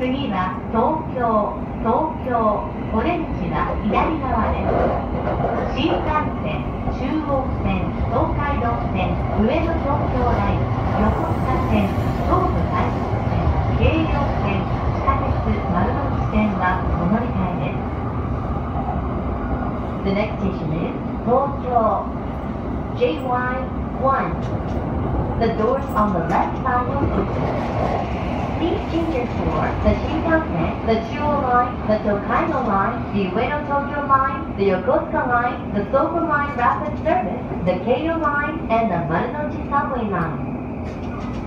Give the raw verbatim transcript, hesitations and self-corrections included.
次は東京、東京、オレンジは左側です。新幹線、中央線、東海道線、上野東京ライン、横須賀線、東武快速線、京葉線、地下鉄丸ノ内線はお乗り換えです。The next station is 東京 ジェイワイone. The doors on the left side will open. Please change your for the Shinkansen, the Chuo Line, the Tokaido Line, the Ueno Tokyo Line, the Yokosuka Line, the Soka Line Rapid Service, the Keio Line, and the Marunouchi Subway Line.